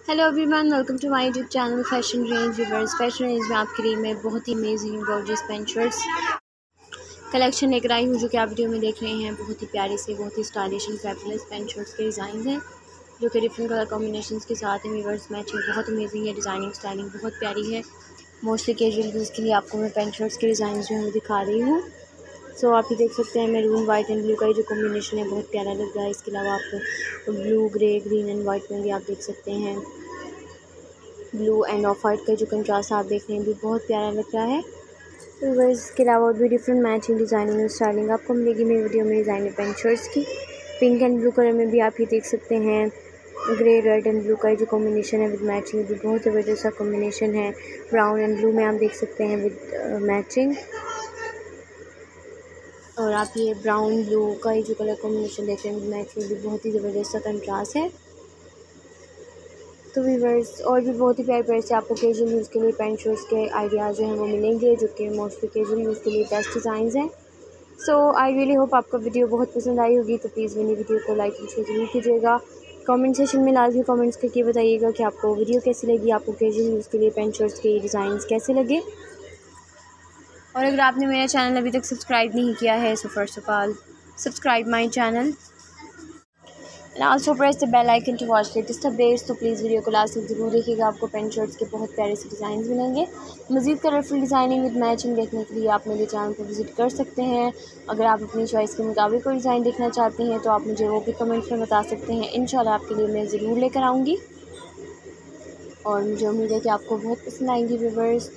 Hello everyone, welcome to my YouTube channel fashion range viewers. Fashion range में आपके लिए मैं बहुत ही amazing gorgeous pant shirts collection लेकर आई हूँ, जो कि आप वीडियो में देख रहे हैं। बहुत ही प्यारे से, बहुत ही stylish and fabulous pant shirts के डिज़ाइन हैं, जो कि डिफरेंट कलर कॉम्बिनेशन के साथ हैं। व्यूअर्स मैचिंग बहुत अमेजिंग है, डिज़ाइनिंग स्टाइलिंग बहुत प्यारी है। मोस्टली कैजुअल यूज़ के लिए आपको मैं पैंट शर्ट्स के डिज़ाइन जो है दिखा रही हूँ। सो आप ये देख सकते हैं, मैरून वाइट एंड ब्लू का जो कॉम्बिनेशन है बहुत प्यारा लग रहा है। इसके अलावा आपको blue, grey, green and white में भी आप देख सकते हैं। ब्लू एंड ऑफ वाइट का जो कंट्रास्ट आप देख रहे हैं भी बहुत प्यारा लग रहा है। तो इसके अलावा और भी डिफरेंट मैचिंग डिज़ाइनिंग और स्टाइलिंग आपको मिलेगी मेरी वीडियो में डिज़ाइनर पैंट शर्ट्स की। पिंक एंड ब्लू कलर में भी आप ये देख सकते हैं। ग्रे, रेड एंड ब्लू का जो कॉम्बिनेशन है विद मैचिंग भी बहुत ज़बरदस्त सा कॉम्बिनेशन है। ब्राउन एंड ब्लू में आप देख सकते हैं विद मैचिंग। और आप ये ब्राउन ब्लू का जो कलर कॉम्बिनेशन देख रहे हैं मैचिंग भी बहुत ही ज़बरदस्त सा कंट्रास्ट है। तो व्यूअर्स और भी बहुत ही प्यारे प्यारे से आपको कैजुअल यूज़ के लिए पैंट शर्ट्स के आइडियाज़ जो हैं वो मिलेंगे, जो कि मोस्टली कैजुअल यूज़ के लिए बेस्ट डिज़ाइंस हैं। सो आई रियली होप आपका वीडियो बहुत पसंद आई होगी। तो प्लीज़ मेरी वीडियो को लाइक एंड शेयर ज़रूर कीजिएगा। कमेंट सेशन में लाजमी कमेंट्स करके बताइएगा कि आपको वीडियो कैसी लगी, आपको कैजुअल यूज़ के लिए पैंट शर्ट्स के डिज़ाइंस कैसे लगे। और अगर आपने मेरा चैनल अभी तक सब्सक्राइब नहीं किया है, so first of all subscribe my channel and also press the bell icon to watch latest updates. तो प्लीज़ वीडियो को लास्ट तक ज़रूर देखिएगा, आपको पैंट शर्ट्स के बहुत प्यारे से डिज़ाइन मिलेंगे। मज़ीद कलरफुल डिज़ाइनिंग विद मैचिंग देखने के लिए आप मेरे चैनल पर विजिट कर सकते हैं। अगर आप अपनी चॉइस के मुताबिक कोई डिज़ाइन देखना चाहते हैं तो आप मुझे वो भी कमेंट्स में बता सकते हैं। इंशाल्लाह आपके लिए मैं ज़रूर लेकर आऊँगी और मुझे उम्मीद है कि आपको बहुत पसंद आएंगी व्यूअर्स।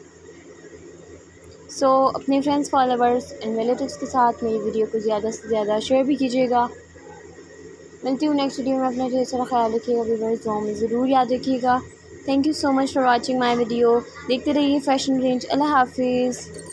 सो अपने फ्रेंड्स, फॉलोवर्स एंड रिलेटिव्स के साथ मेरी वीडियो को ज़्यादा से ज़्यादा शेयर भी कीजिएगा। मिलती हूँ नेक्स्ट वीडियो में। अपना ढेर सारा ख्याल रखिएगा व्यूअर्स, दुआ में ज़रूर याद रखिएगा। Thank you so much for watching my video. देखते रहिए फैशन रेंज। अल्लाह हाफिज़।